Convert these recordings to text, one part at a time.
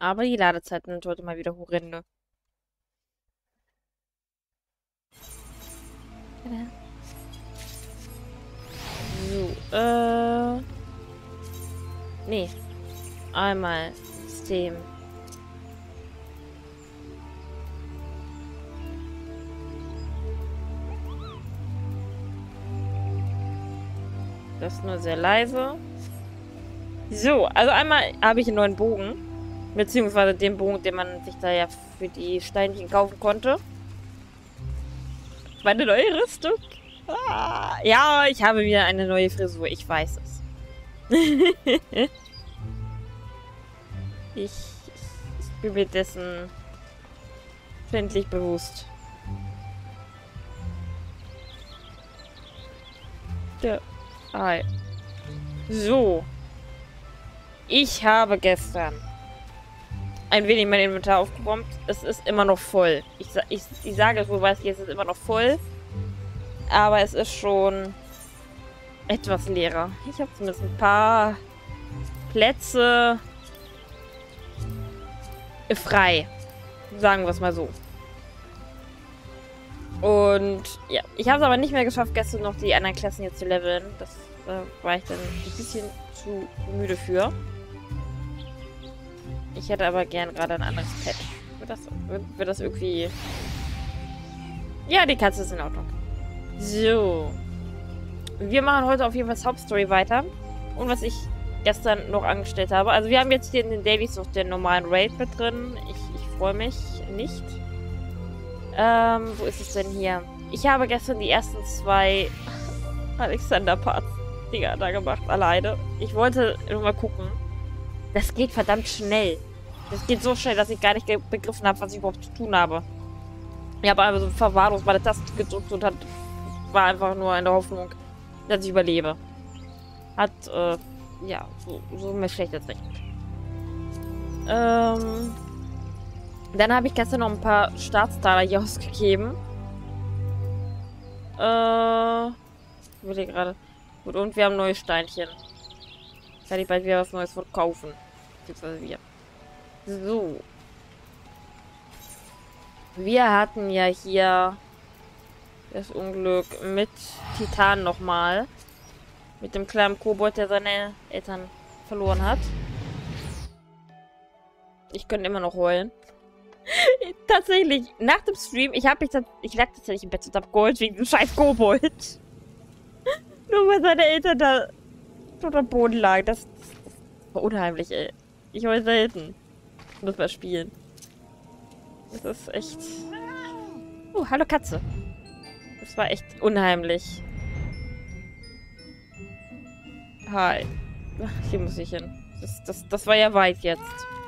Aber die Ladezeiten sind heute mal wieder horrende. So, nee. Einmal System. Das ist nur sehr leise. So, also einmal habe ich einen neuen Bogen. Beziehungsweise den Bogen, den man sich da ja für die Steinchen kaufen konnte. Meine neue Rüstung. Ah, ja, ich habe wieder eine neue Frisur. Ich weiß es. ich bin mir dessen ständig bewusst. Der Ei. So. Ich habe gestern ein wenig mein Inventar aufgeräumt. Es ist immer noch voll. Ich sage es wohl, weiß ich, es ist immer noch voll. Aber es ist schon etwas leerer. Ich habe zumindest ein paar Plätze frei. Sagen wir es mal so. Und ja, ich habe es aber nicht mehr geschafft, gestern noch die anderen Klassen hier zu leveln. Das war ich dann ein bisschen zu müde für. Ich hätte aber gern gerade ein anderes Pet. Wird das irgendwie... Ja, die Katze ist in Ordnung. So. Wir machen heute auf jeden Fall Hauptstory weiter. Und was ich gestern noch angestellt habe. Also wir haben jetzt hier in den Dailies noch den normalen Raid mit drin. Ich freue mich nicht. Wo ist es denn hier? Ich habe gestern die ersten 2 Alexander-Parts-Dinger da gemacht, alleine. Ich wollte nur mal gucken. Das geht verdammt schnell. Das geht so schnell, dass ich gar nicht begriffen habe, was ich überhaupt zu tun habe. Ich habe einfach so verwahrlos meine Taste gedrückt und war einfach nur in der Hoffnung, dass ich überlebe. Hat, ja, so mir schlecht jetzt recht. Dann habe ich gestern noch ein paar Staatstaler hier ausgegeben. Ich will hier gerade. Gut, und wir haben neue Steinchen. Kann ich bald wieder was Neues von kaufen. Beziehungsweise wir. So. Wir hatten ja hier das Unglück mit Titan nochmal. Mit dem kleinen Kobold, der seine Eltern verloren hat. Ich könnte immer noch heulen. Tatsächlich, nach dem Stream, ich lag tatsächlich im Bett und hab geheult wegen dem scheiß Kobold. Nur weil seine Eltern da tot am Boden lagen. Das war unheimlich, ey. Ich heul selten. Muss mal spielen. Das ist echt... Oh, hallo Katze. Das war echt unheimlich. Hi. Ach, hier muss ich hin. Das war ja weit jetzt.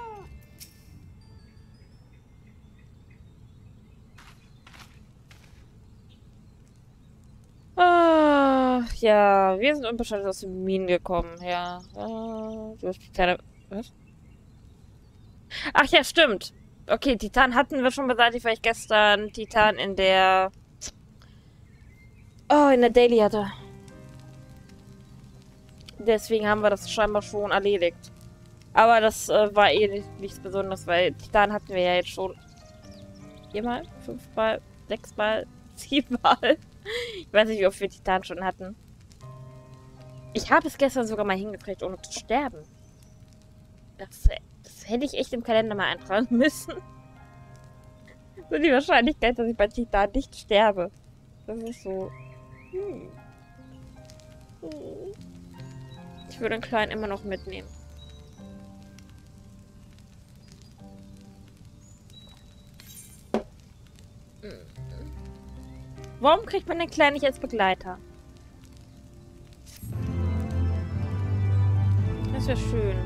Ah, ja, wir sind unbescholten aus den Minen gekommen, ja. Du hast die kleine... Was? Ach ja, stimmt. Okay, Titan hatten wir schon beseitigt, weil ich gestern Titan in der... Oh, in der Daily hatte. Deswegen haben wir das scheinbar schon erledigt. Aber das war eh nichts Besonderes, weil Titan hatten wir ja jetzt schon 4-mal, 5-mal, 6-mal, 7-mal. Ich weiß nicht, wie oft wir Titan schon hatten. Ich habe es gestern sogar mal hingekriegt, ohne zu sterben. Das hätte ich echt im Kalender mal eintragen müssen. So die Wahrscheinlichkeit, dass ich bei Titan nicht sterbe. Das ist so... Ich würde den Kleinen immer noch mitnehmen. Warum kriegt man den Kleinen nicht als Begleiter? Das wäre schön.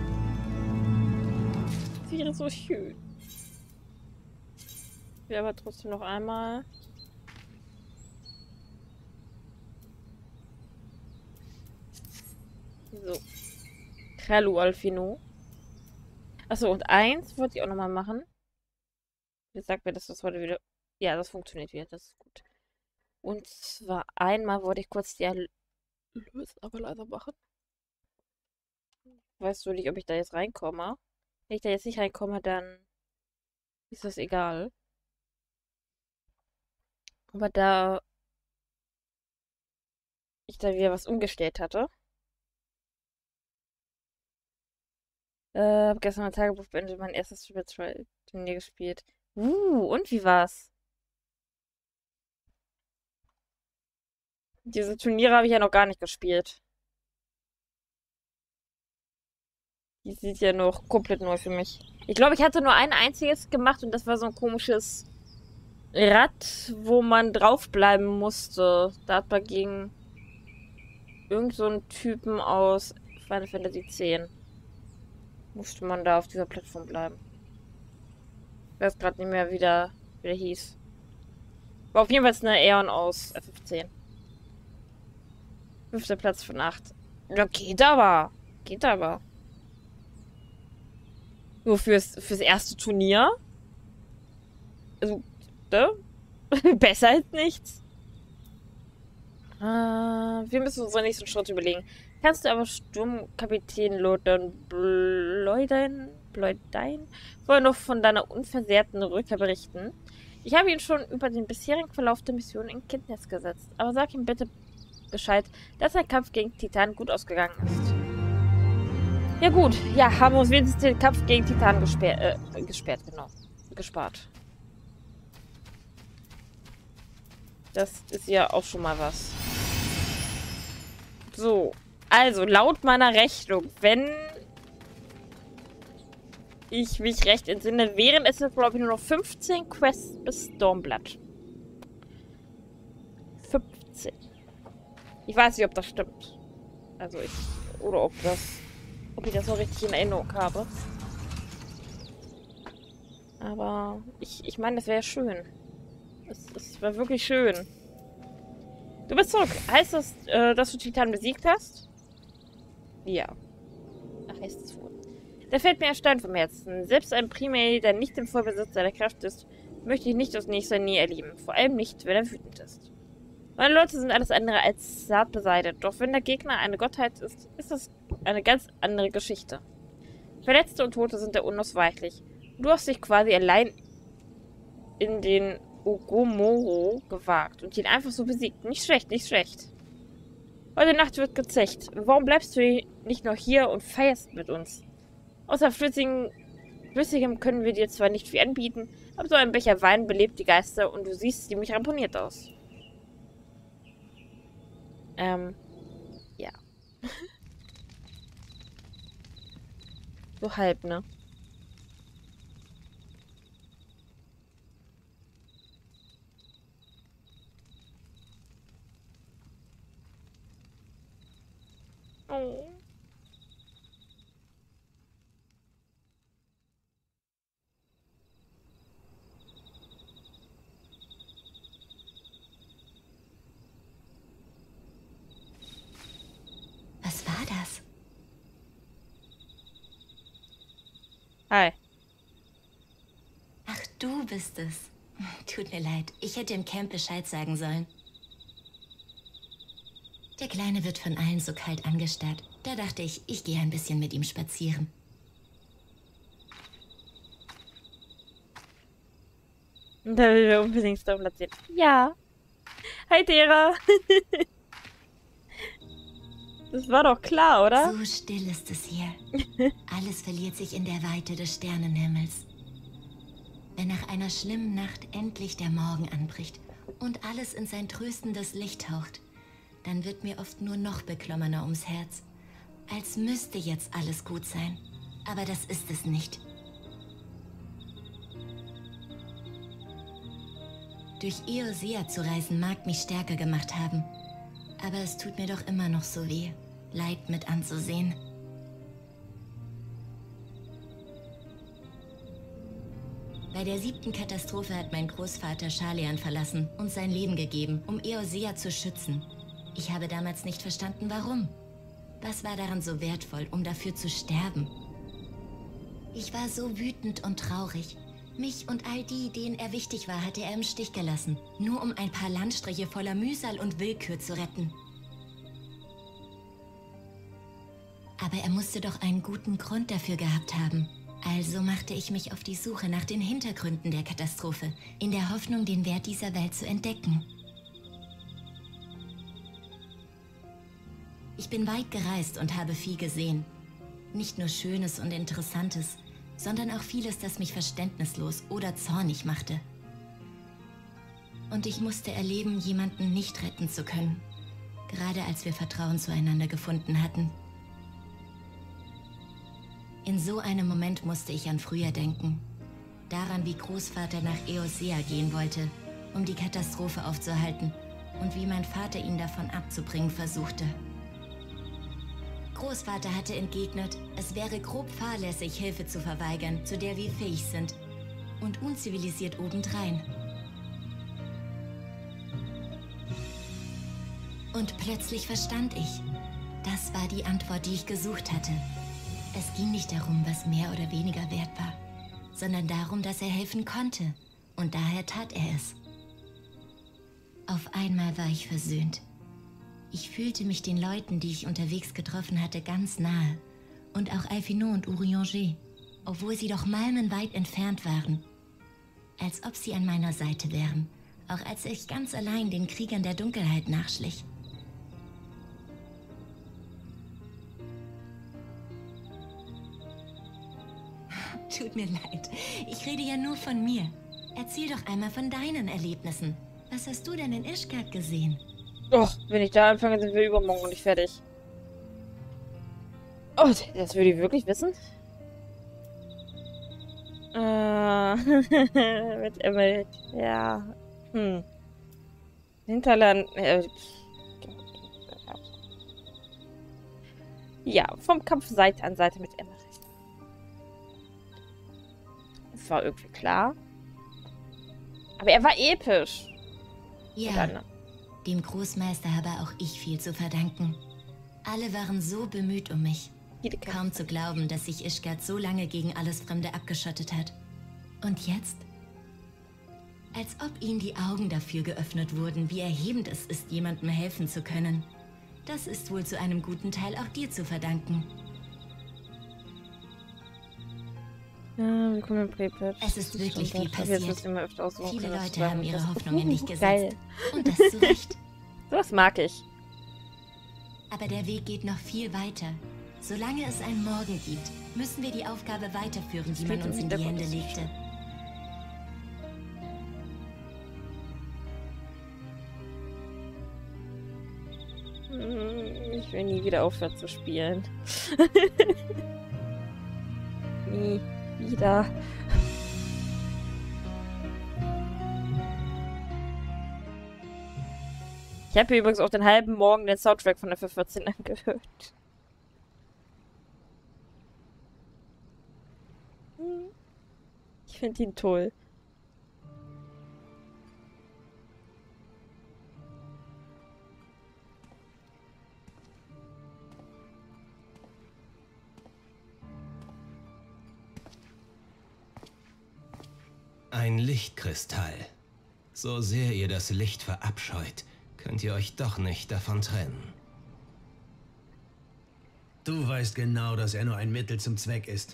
Das wäre so schön. Ich will aber trotzdem noch einmal. So. Hallo, Alfino. Achso, und eins wollte ich auch nochmal machen. Jetzt sagt mir, dass das heute wieder... Ja, das funktioniert wieder. Das ist gut. Und zwar einmal wollte ich kurz die Erlöse aber leiser machen. Weißt du nicht, ob ich da jetzt reinkomme? Wenn ich da jetzt nicht reinkomme, dann ist das egal. Aber da ich da wieder was umgestellt hatte, hab gestern mein Tagebuch beendet, mein erstes Turnier gespielt. Und wie war's? Diese Turniere habe ich ja noch gar nicht gespielt. Die sind ja noch komplett neu für mich. Ich glaube, ich hatte nur ein einziges gemacht und das war so ein komisches Rad, wo man draufbleiben musste. Da hat man gegen irgend so einen Typen aus Final Fantasy X musste man da auf dieser Plattform bleiben. Ich weiß gerade nicht mehr, wie der hieß. War auf jeden Fall eine Aeon aus FF10. 5. Platz von 8. Ja, geht aber. Geht aber. Nur fürs erste Turnier. Also, ne? Besser als nichts. Wir müssen unsere nächsten Schritte überlegen. Kannst du aber Sturmkapitän Bloidein vorher noch von deiner unversehrten Rückkehr berichten? Ich habe ihn schon über den bisherigen Verlauf der Mission in Kenntnis gesetzt, aber sag ihm bitte Bescheid, dass der Kampf gegen Titan gut ausgegangen ist. Ja gut, ja, haben wir uns wenigstens den Kampf gegen Titan gespart. Das ist ja auch schon mal was. So, also laut meiner Rechnung, wenn ich mich recht entsinne, wären es jetzt, glaube ich, nur noch 15 Quests bis Stormblood. 15. Ich weiß nicht, ob das stimmt. Also oder ob ich das noch richtig in Erinnerung habe. Aber ich meine, das wäre schön. Es war wirklich schön. Du bist zurück. Heißt das, dass du Titan besiegt hast? Ja. Ach, heißt es wohl. Da fällt mir ein Stein vom Herzen. Selbst ein Primär, der nicht im Vollbesitz seiner Kraft ist, möchte ich nicht aus nächster Nähe erleben. Vor allem nicht, wenn er wütend ist. Meine Leute sind alles andere als zart beseitigt. Doch wenn der Gegner eine Gottheit ist, ist das eine ganz andere Geschichte. Verletzte und Tote sind da unausweichlich. Du hast dich quasi allein in den Ogomoro gewagt und ihn einfach so besiegt. Nicht schlecht, nicht schlecht. Heute Nacht wird gezecht. Warum bleibst du nicht noch hier und feierst mit uns? Außer Flüssigem können wir dir zwar nicht viel anbieten, aber so ein Becher Wein belebt die Geister und du siehst ziemlich ramponiert aus. Ja. So halb, ne? Oh. Was war das? Hi. Ach, du bist es. Tut mir leid, ich hätte im Camp Bescheid sagen sollen. Der Kleine wird von allen so kalt angestarrt. Da dachte ich, ich gehe ein bisschen mit ihm spazieren. Da will wir unbedingt Stormblood sehen. Ja. Hi, Tera. Das war doch klar, oder? So still ist es hier. Alles verliert sich in der Weite des Sternenhimmels. Wenn nach einer schlimmen Nacht endlich der Morgen anbricht und alles in sein tröstendes Licht taucht, dann wird mir oft nur noch beklommener ums Herz. Als müsste jetzt alles gut sein. Aber das ist es nicht. Durch Eosea zu reisen mag mich stärker gemacht haben. Aber es tut mir doch immer noch so weh, Leid mit anzusehen. Bei der 7. Katastrophe hat mein Großvater Schalean verlassen und sein Leben gegeben, um Eosea zu schützen. Ich habe damals nicht verstanden, warum. Was war daran so wertvoll, um dafür zu sterben? Ich war so wütend und traurig. Mich und all die, denen er wichtig war, hatte er im Stich gelassen. Nur um ein paar Landstriche voller Mühsal und Willkür zu retten. Aber er musste doch einen guten Grund dafür gehabt haben. Also machte ich mich auf die Suche nach den Hintergründen der Katastrophe, in der Hoffnung, den Wert dieser Welt zu entdecken. Ich bin weit gereist und habe viel gesehen. Nicht nur Schönes und Interessantes, sondern auch vieles, das mich verständnislos oder zornig machte. Und ich musste erleben, jemanden nicht retten zu können, gerade als wir Vertrauen zueinander gefunden hatten. In so einem Moment musste ich an früher denken. Daran, wie Großvater nach Eosea gehen wollte, um die Katastrophe aufzuhalten, und wie mein Vater ihn davon abzubringen versuchte. Großvater hatte entgegnet, es wäre grob fahrlässig, Hilfe zu verweigern, zu der wir fähig sind. Und unzivilisiert obendrein. Und plötzlich verstand ich. Das war die Antwort, die ich gesucht hatte. Es ging nicht darum, was mehr oder weniger wert war, sondern darum, dass er helfen konnte. Und daher tat er es. Auf einmal war ich versöhnt. Ich fühlte mich den Leuten, die ich unterwegs getroffen hatte, ganz nahe. Und auch Alphinaud und Urianger, obwohl sie doch meilenweit entfernt waren. Als ob sie an meiner Seite wären, auch als ich ganz allein den Kriegern der Dunkelheit nachschlich. Tut mir leid, ich rede ja nur von mir. Erzähl doch einmal von deinen Erlebnissen. Was hast du denn in Ishgard gesehen? Och, wenn ich da anfange, sind wir übermorgen und nicht fertig. Oh, das würde ich wirklich wissen? Mit Emily. Ja. Hinterland. Ja, vom Kampf Seite an Seite mit Emily. Das war irgendwie klar. Aber er war episch. Ja, dem Großmeister habe auch ich viel zu verdanken. Alle waren so bemüht um mich. Kaum zu glauben, dass sich Ishgard so lange gegen alles Fremde abgeschottet hat. Und jetzt? Als ob ihnen die Augen dafür geöffnet wurden, wie erhebend es ist, jemandem helfen zu können. Das ist wohl zu einem guten Teil auch dir zu verdanken. Ja, willkommen in Pripyat. Es ist wirklich viel passiert. Viele Leute haben ihre Hoffnung in dich gesetzt. Geil. Und das zu Recht. Sowas mag ich. Aber der Weg geht noch viel weiter. Solange es einen Morgen gibt, müssen wir die Aufgabe weiterführen, die man uns in die Hände legte. Ich will nie wieder aufhören zu spielen. Nie wieder. Ich habe übrigens auch den halben Morgen den Soundtrack von FF14 angehört. Ich finde ihn toll. Ein Lichtkristall. So sehr ihr das Licht verabscheut, könnt ihr euch doch nicht davon trennen. Du weißt genau, dass er nur ein Mittel zum Zweck ist.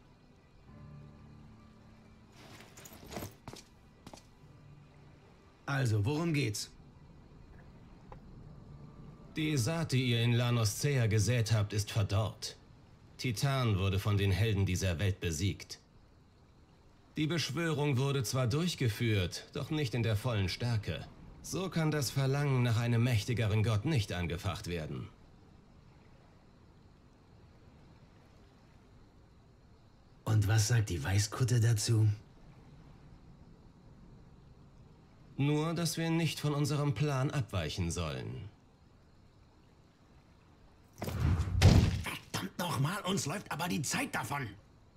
Also, worum geht's? Die Saat, die ihr in Lanoscea gesät habt, ist verdorrt. Titan wurde von den Helden dieser Welt besiegt. Die Beschwörung wurde zwar durchgeführt, doch nicht in der vollen Stärke. So kann das Verlangen nach einem mächtigeren Gott nicht angefacht werden. Und was sagt die Weißkutte dazu? Nur, dass wir nicht von unserem Plan abweichen sollen. Verdammt nochmal, uns läuft aber die Zeit davon.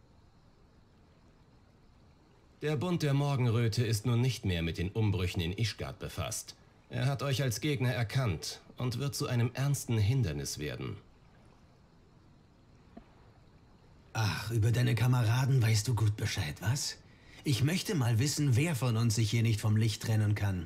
Der Bund der Morgenröte ist nun nicht mehr mit den Umbrüchen in Ishgard befasst. Er hat euch als Gegner erkannt und wird zu einem ernsten Hindernis werden. Ach, über deine Kameraden weißt du gut Bescheid, was? Ich möchte mal wissen, wer von uns sich hier nicht vom Licht trennen kann.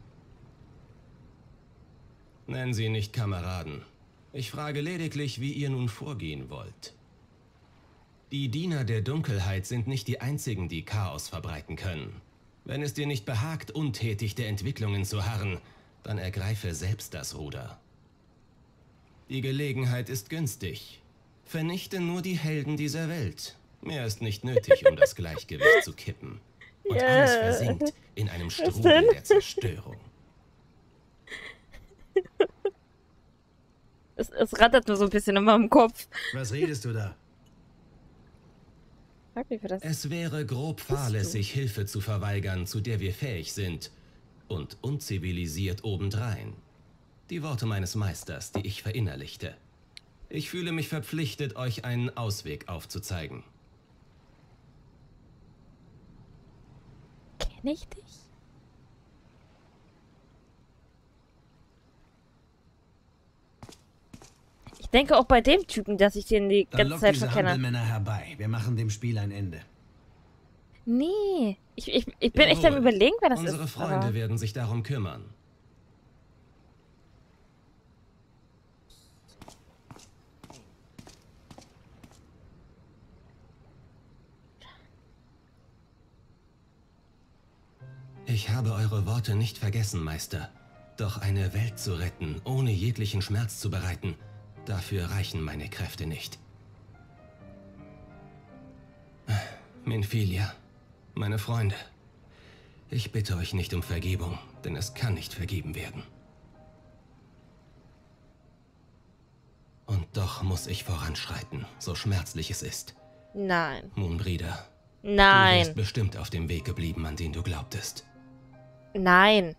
Nennen Sie nicht Kameraden. Ich frage lediglich, wie ihr nun vorgehen wollt. Die Diener der Dunkelheit sind nicht die einzigen, die Chaos verbreiten können. Wenn es dir nicht behagt, untätig der Entwicklungen zu harren, dann ergreife selbst das Ruder. Die Gelegenheit ist günstig. Vernichte nur die Helden dieser Welt. Mehr ist nicht nötig, um das Gleichgewicht zu kippen. Und alles versinkt in einem Strudel der Zerstörung. Es rattert nur so ein bisschen in meinem Kopf. Was redest du da? Frag mich für das. Es wäre grob fahrlässig, Hilfe zu verweigern, zu der wir fähig sind. Und unzivilisiert obendrein. Die Worte meines Meisters, die ich verinnerlichte. Ich fühle mich verpflichtet, euch einen Ausweg aufzuzeigen. Kenn ich dich? Ich denke auch bei dem Typen, dass ich den die Dann ganze lock Zeit diese verkenne. Hampelmänner herbei. Wir machen dem Spiel ein Ende. Nee. Ich bin echt am Überlegen, wer das Unsere ist. Freunde aber werden sich darum kümmern. Ich habe eure Worte nicht vergessen, Meister. Doch eine Welt zu retten, ohne jeglichen Schmerz zu bereiten, dafür reichen meine Kräfte nicht. Minfilia, meine Freunde, ich bitte euch nicht um Vergebung, denn es kann nicht vergeben werden. Und doch muss ich voranschreiten, so schmerzlich es ist. nein. Moonbrieder, du Nein. wärst bestimmt auf dem Weg geblieben, an den du glaubtest. Nein.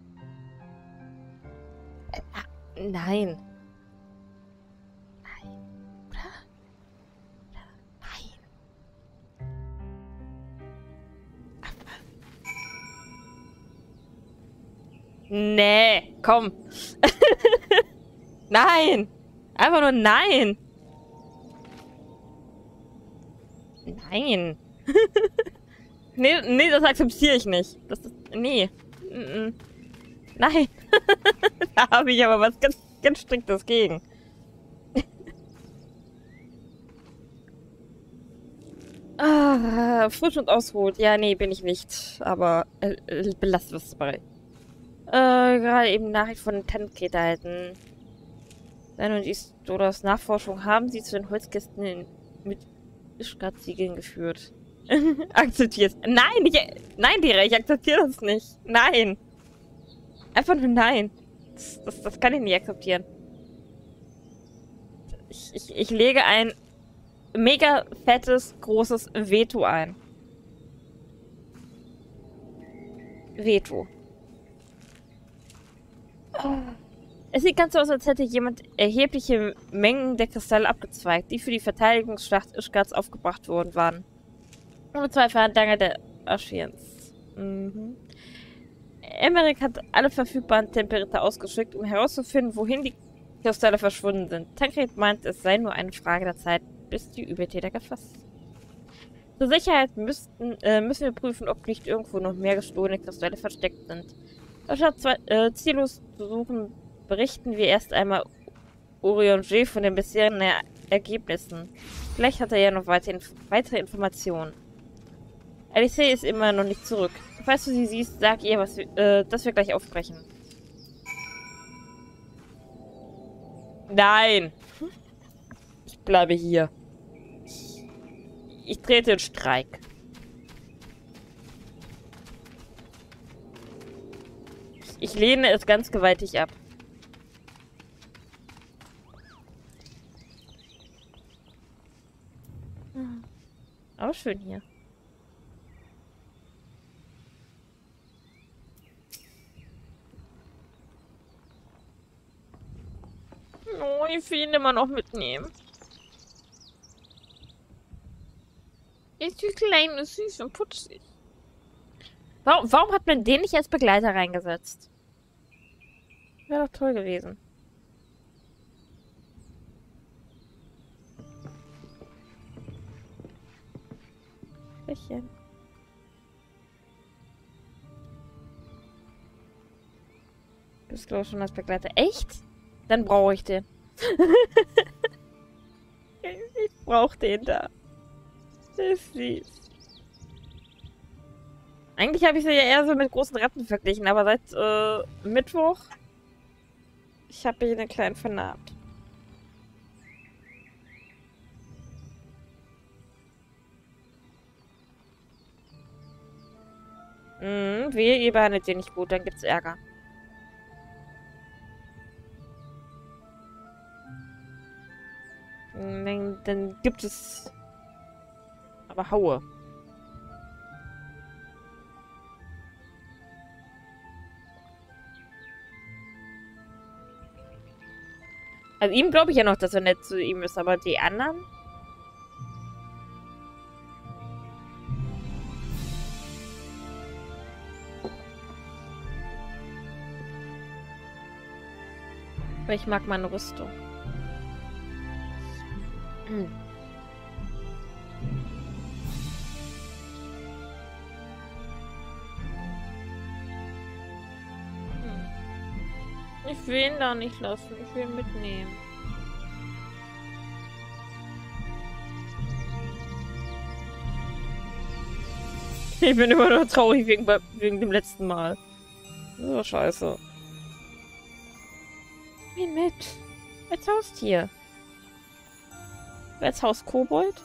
Nein. Nein. Oder? Nein. Nee, komm. Nein. Einfach nur nein. Nein. Nee, das akzeptiere ich nicht. Das ist. Nee. Nein. Da habe ich aber was ganz, ganz Striktes gegen. Frisch und ausruht. Ja, nee, bin ich nicht. Aber belassen wir es dabei. Gerade eben Nachricht von den Tankräter erhalten. Sein und Istodas Nachforschung haben sie zu den Holzkästen mit Ischgard-Siegeln geführt. Akzeptier's. Nein, nein, Dira, ich akzeptiere das nicht. Nein. Einfach nur nein. Das kann ich nicht akzeptieren. Ich lege ein mega fettes, großes Veto ein. Veto. Es sieht ganz so aus, als hätte jemand erhebliche Mengen der Kristalle abgezweigt, die für die Verteidigungsschlacht Ischgards aufgebracht worden waren. Ohne Zweifel Handlanger der Aschiens. Emmerich hat alle verfügbaren Temperate ausgeschickt, um herauszufinden, wohin die Kristalle verschwunden sind. Tankred meint, es sei nur eine Frage der Zeit, bis die Übeltäter gefasst sind. Zur Sicherheit müssen wir prüfen, ob nicht irgendwo noch mehr gestohlene Kristalle versteckt sind. Statt ziellos zu suchen, berichten wir erst einmal Orion G. von den bisherigen Ergebnissen. Vielleicht hat er ja noch weitere Informationen. Alice ist immer noch nicht zurück. Falls du sie siehst, sag ihr, dass wir gleich aufbrechen. Nein! Ich bleibe hier. Ich trete in Streik. Ich lehne es ganz gewaltig ab. Aber schön hier. Oh, ich will ihn immer noch mitnehmen. Ist wie klein, ist süß und putzig. Warum hat man den nicht als Begleiter reingesetzt? Wäre doch toll gewesen. Bisschen. Bist du schon als Begleiter? Echt? Dann brauche ich den. Ich brauche den da. Das ist süß. Eigentlich habe ich sie ja eher so mit großen Ratten verglichen, aber seit Mittwoch ich habe hier einen kleinen vernarbt. Wehe, ihr behandelt den nicht gut, dann gibt's Ärger. Dann gibt es aber Haue. Also ihm glaube ich ja noch, dass er nett zu ihm ist, aber die anderen? Aber ich mag meine Rüstung. Ich will ihn da nicht lassen. Ich will ihn mitnehmen. Ich bin immer noch traurig wegen dem letzten Mal. So scheiße. Nimm ihn mit. Als Haustier. Als Hauskobold?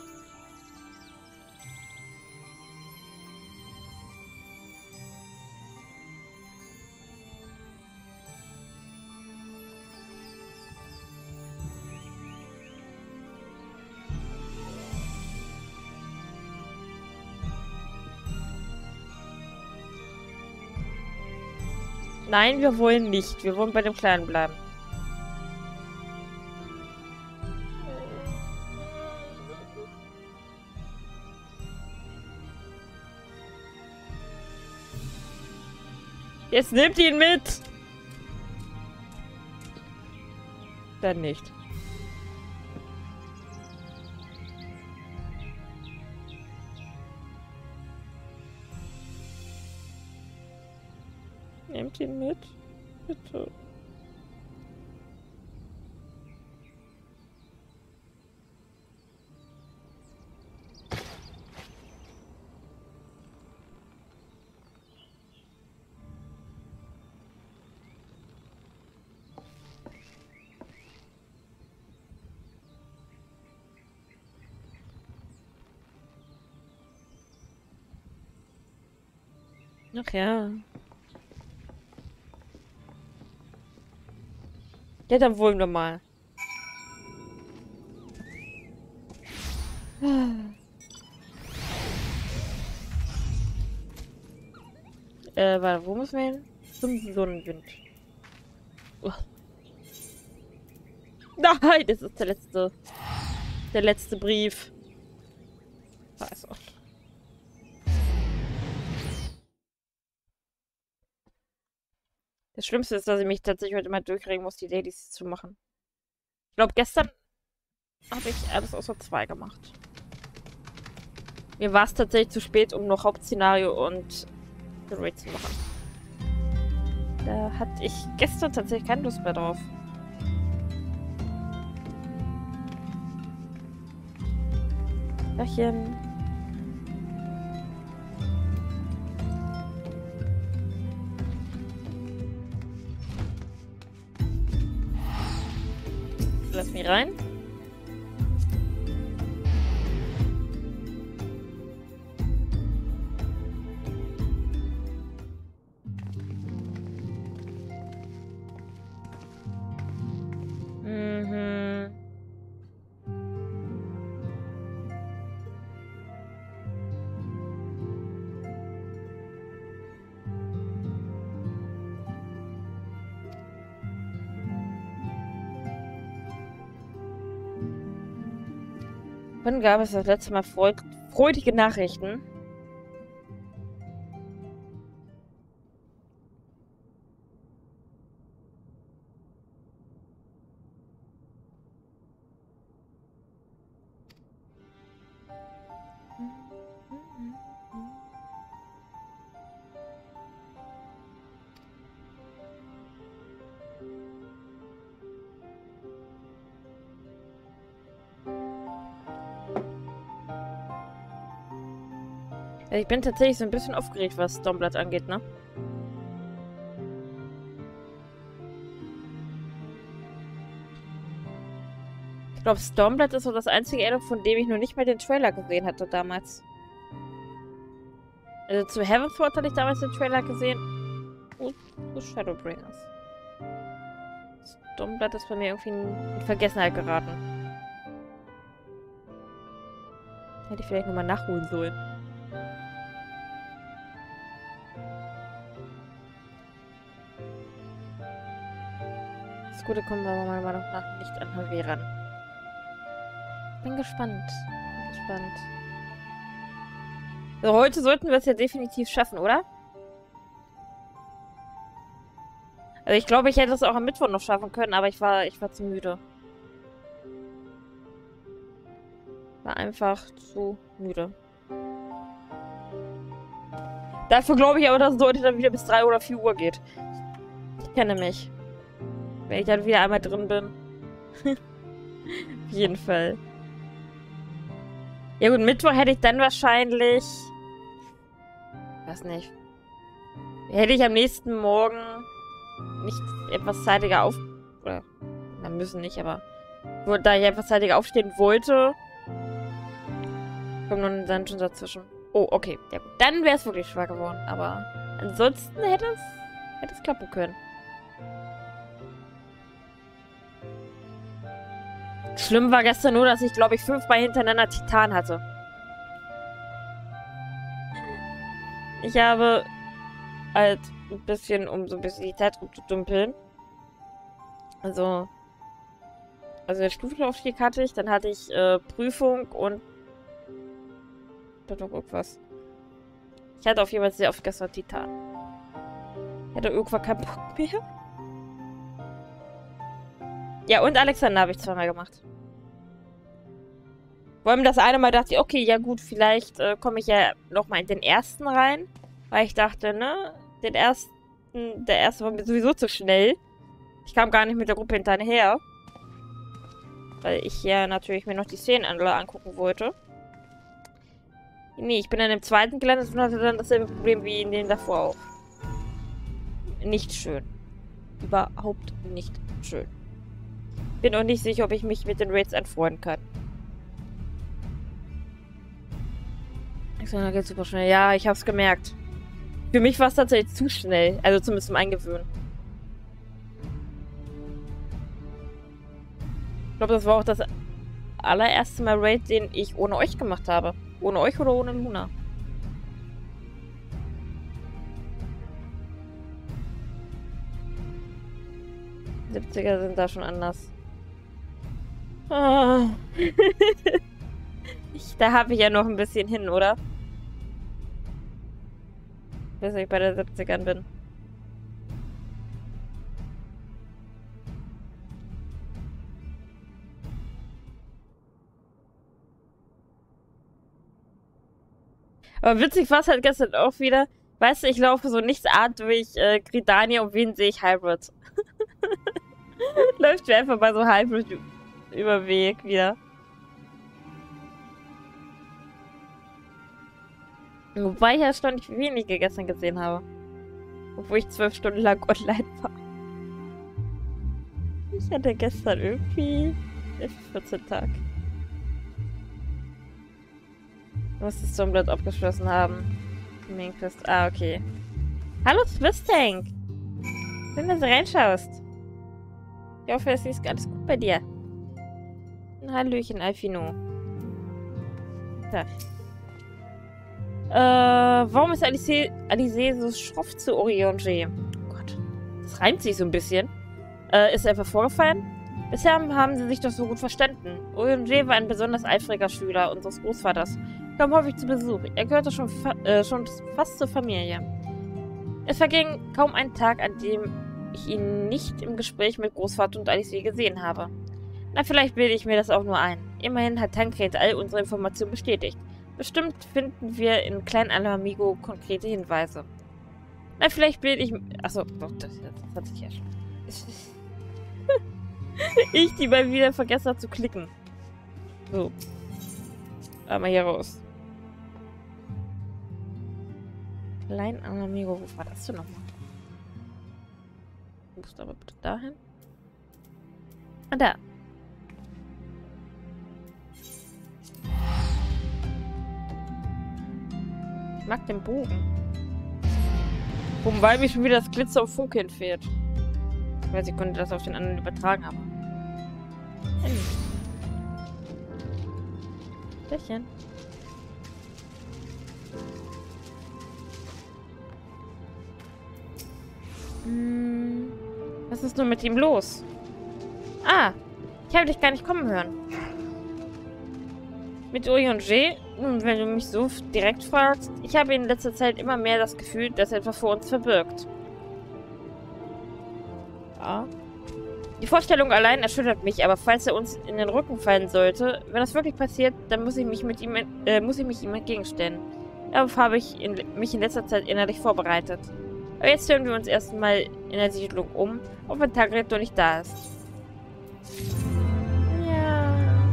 Nein, wir wollen nicht. Wir wollen bei dem Kleinen bleiben. Jetzt nimmt ihn mit! Dann nicht. Nehmt ihn mit. Bitte. Ach ja. Ja, dann wollen wir mal. Warte, wo müssen wir hin? Zum Sonnenwind. Nein, das ist der letzte Brief. Also. Das Schlimmste ist, dass ich mich tatsächlich heute mal durchregen muss, die Dailies zu machen. Ich glaube, gestern habe ich alles außer 2 gemacht. Mir war es tatsächlich zu spät, um noch Hauptszenario und Raid zu machen. Da hatte ich gestern tatsächlich keine Lust mehr drauf. Dachchen. Lass mich rein. Mhm. Wann gab es das letzte Mal freudige Nachrichten? Ich bin tatsächlich so ein bisschen aufgeregt, was Stormblood angeht, ne? Ich glaube, Stormblood ist so das einzige Ende, von dem ich noch nicht mal den Trailer gesehen hatte damals. Also zu Heavensward hatte ich damals den Trailer gesehen. Und zu Shadowbringers. Stormblood ist bei mir irgendwie in Vergessenheit geraten. Hätte ich vielleicht nochmal nachholen sollen. Das Gute kommt aber meiner Meinung nach nicht an HW ran. Bin gespannt. Bin gespannt. So, heute sollten wir es ja definitiv schaffen, oder? Also ich glaube, ich hätte es auch am Mittwoch noch schaffen können, aber ich war zu müde. War einfach zu müde. Dafür glaube ich aber, dass es heute dann wieder bis 3 oder 4 Uhr geht. Ich kenne mich. Wenn ich dann wieder einmal drin bin. Auf jeden Fall. Ja gut, Mittwoch hätte ich dann wahrscheinlich... Weiß nicht. Hätte ich am nächsten Morgen nicht etwas zeitiger auf... Oder... Na, müssen nicht, aber... Da ich etwas zeitiger aufstehen wollte... Kommt noch ein Dungeon dazwischen. Oh, okay. Ja gut. Dann wäre es wirklich schwer geworden. Aber ansonsten hätte es klappen können. Schlimm war gestern nur, dass ich, glaube ich, 5-mal hintereinander Titan hatte. Ich habe halt ein bisschen, um so ein bisschen die Zeit rumzudümpeln. Also der Stufenaufstieg hatte ich, dann hatte ich Prüfung und noch irgendwas. Ich hatte auf jeden Fall sehr oft gestern Titan. Ich hatte irgendwann keinen Bock mehr. Ja, und Alexander habe ich 2-mal gemacht. Vor allem das eine Mal dachte ich, okay, ja gut, vielleicht komme ich ja nochmal in den ersten rein. Weil ich dachte, ne, der erste war mir sowieso zu schnell. Ich kam gar nicht mit der Gruppe hinterher. Weil ich ja natürlich mir noch die Szenen alle angucken wollte. Nee, ich bin dann im zweiten gelandet und hatte dann dasselbe Problem wie in dem davor auch. Nicht schön. Überhaupt nicht schön. Bin auch nicht sicher, ob ich mich mit den Raids anfreunden kann. Alexander geht super schnell. Ja, ich hab's gemerkt. Für mich war es tatsächlich zu schnell. Also zumindest zum Eingewöhnen. Ich glaube, das war auch das allererste Mal Raid, den ich ohne euch gemacht habe. Ohne euch oder ohne Luna? Die 70er sind da schon anders. Oh. Da habe ich ja noch ein bisschen hin, oder? Bis ich bei der 70ern bin. Aber witzig war es halt gestern auch wieder. Weißt du, ich laufe so nichtsart durch Gridania und wen sehe ich Hybrid. Läuft mir einfach mal so Hybrid über Weg wieder. Wobei ich erstaunlich wenige gestern gesehen habe. Obwohl ich 12 Stunden lang online war. Ich hatte gestern irgendwie 14 Tag. Ich muss das Stormblood abgeschlossen haben. Mainquest. Ah, okay. Hallo Swisstank! Schön, dass du reinschaust. Ich hoffe, es ist alles gut bei dir. Ein Hallöchen, Alfino. Tag. Warum ist Alice so schroff zu Orion-G? Oh Gott. Das reimt sich so ein bisschen. Ist einfach vorgefallen? Bisher haben sie sich doch so gut verstanden. Orion-G war ein besonders eifriger Schüler unseres Großvaters. Kam häufig zu Besuch. Er gehörte schon fast zur Familie. Es verging kaum ein Tag, an dem ich ihn nicht im Gespräch mit Großvater und Alice gesehen habe. Na, vielleicht bilde ich mir das auch nur ein. Immerhin hat Tancred all unsere Informationen bestätigt. Bestimmt finden wir in Klein Alamigo konkrete Hinweise. Na, vielleicht bilde ich... Achso, das hat sich ja schon... Ich, die mal wieder vergessen hat zu klicken. So. Einmal hier raus. Klein Amigo, wo war das denn nochmal? Du musst aber bitte dahin. Ah, da. Ich mag den Bogen. Wobei mir schon wieder das Glitzer und Funkeln fehlt. Ich weiß, ich konnte das auf den anderen übertragen, aber... Lächeln. Was ist nun mit ihm los? Ah, ich habe dich gar nicht kommen hören. Mit Uri und Jay? Nun, wenn du mich so direkt fragst, ich habe in letzter Zeit immer mehr das Gefühl, dass er etwas vor uns verbirgt. Ja. Die Vorstellung allein erschüttert mich, aber falls er uns in den Rücken fallen sollte, wenn das wirklich passiert, dann muss ich mich ihm entgegenstellen. Darauf habe ich mich in letzter Zeit innerlich vorbereitet. Aber jetzt hören wir uns erstmal in der Siedlung um, ob ein Tagretter nicht da ist. Ja.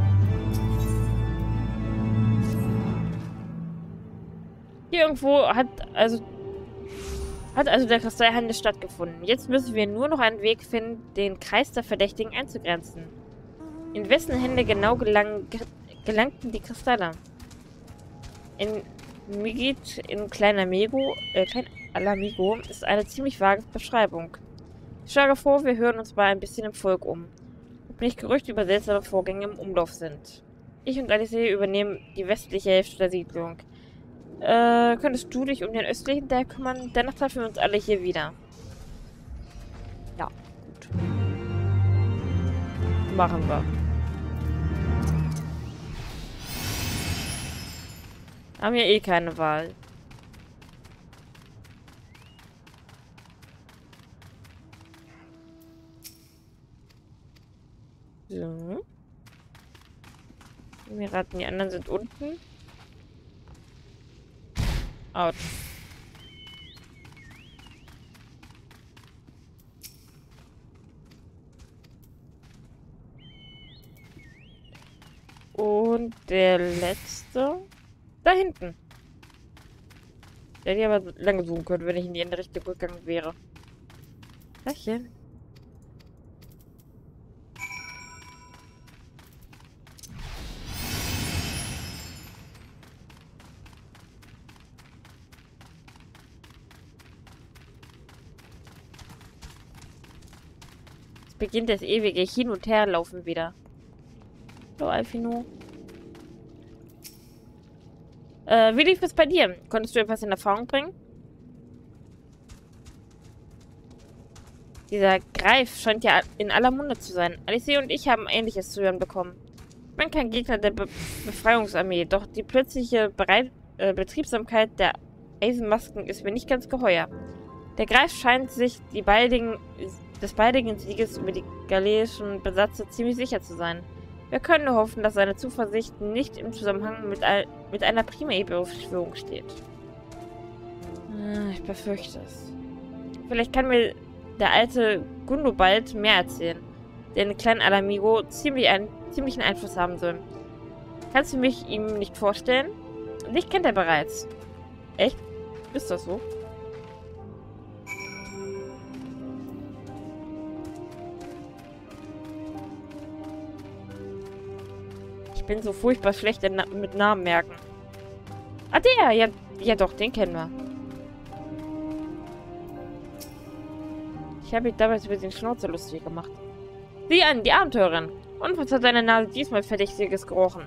Hier irgendwo hat also der Kristallhandel stattgefunden. Jetzt müssen wir nur noch einen Weg finden, den Kreis der Verdächtigen einzugrenzen. In wessen Hände genau gelangten die Kristalle? In Migit, in Klein Alamigo ist eine ziemlich vage Beschreibung. Ich schlage vor, wir hören uns mal ein bisschen im Volk um, ob nicht Gerüchte über seltsame Vorgänge im Umlauf sind. Ich und Alice übernehmen die westliche Hälfte der Siedlung. Könntest du dich um den östlichen Teil kümmern? Danach treffen wir uns alle hier wieder. Ja, gut. Machen wir. Haben ja eh keine Wahl. So. Wir raten, die anderen sind unten. Autsch. Und der letzte. Da hinten. Der hätte ich aber lange suchen können, wenn ich in die andere Richtung gegangen wäre. Lächeln. Beginnt das ewige Hin- und Herlaufen wieder. Hallo, Alfino. Wie lief es bei dir? Konntest du etwas in Erfahrung bringen? Dieser Greif scheint ja in aller Munde zu sein. Alice und ich haben Ähnliches zu hören bekommen. Ich bin kein Gegner der Befreiungsarmee, doch die plötzliche Betriebsamkeit der Eisenmasken ist mir nicht ganz geheuer. Der Greif scheint sich des baldigen Sieges über die galeischen Besatzer ziemlich sicher zu sein. Wir können nur hoffen, dass seine Zuversicht nicht im Zusammenhang mit einer Primäre-Verschwörung steht. Ich befürchte es. Vielleicht kann mir der alte Gundobald mehr erzählen, der in Klein Alamigo ziemlichen Einfluss haben soll. Kannst du mich ihm nicht vorstellen? Dich kennt er bereits. Echt? Ist das so? Ich bin so furchtbar schlecht mit Namen merken. Ah, der! Ja doch, den kennen wir. Ich habe mich damals über den Schnauzer lustig gemacht. Sieh an, die Abenteurerin. Und was hat deine Nase diesmal Verdächtiges gerochen?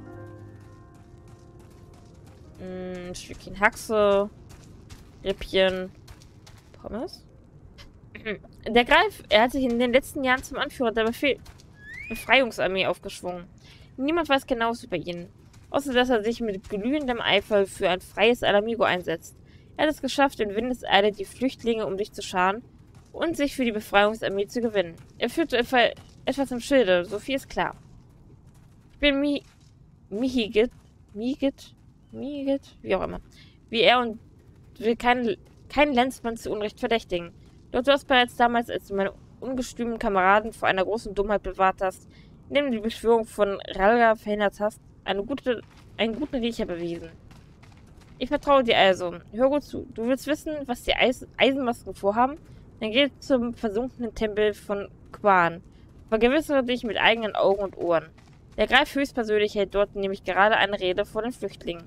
Ein Stückchen Haxe. Rippchen. Pommes? Der Greif, er hat sich in den letzten Jahren zum Anführer der Befreiungsarmee aufgeschwungen. Niemand weiß Genaues über ihn, außer dass er sich mit glühendem Eifer für ein freies Alamigo einsetzt. Er hat es geschafft, in Windeseile die Flüchtlinge um sich zu scharen und sich für die Befreiungsarmee zu gewinnen. Er führt etwas im Schilde, so viel ist klar. Ich bin Migit, wie auch immer, wie er und will keinen Lenzmann zu Unrecht verdächtigen. Doch du hast bereits damals, als du meine ungestümen Kameraden vor einer großen Dummheit bewahrt hast, indem du die Beschwörung von Ralga verhindert hast, einen guten Riecher bewiesen. Ich vertraue dir also. Hör gut zu. Du willst wissen, was die Eisenmasken vorhaben? Dann geh zum versunkenen Tempel von Quan. Vergewissere dich mit eigenen Augen und Ohren. Der Greif höchstpersönlich hält dort nämlich gerade eine Rede vor den Flüchtlingen.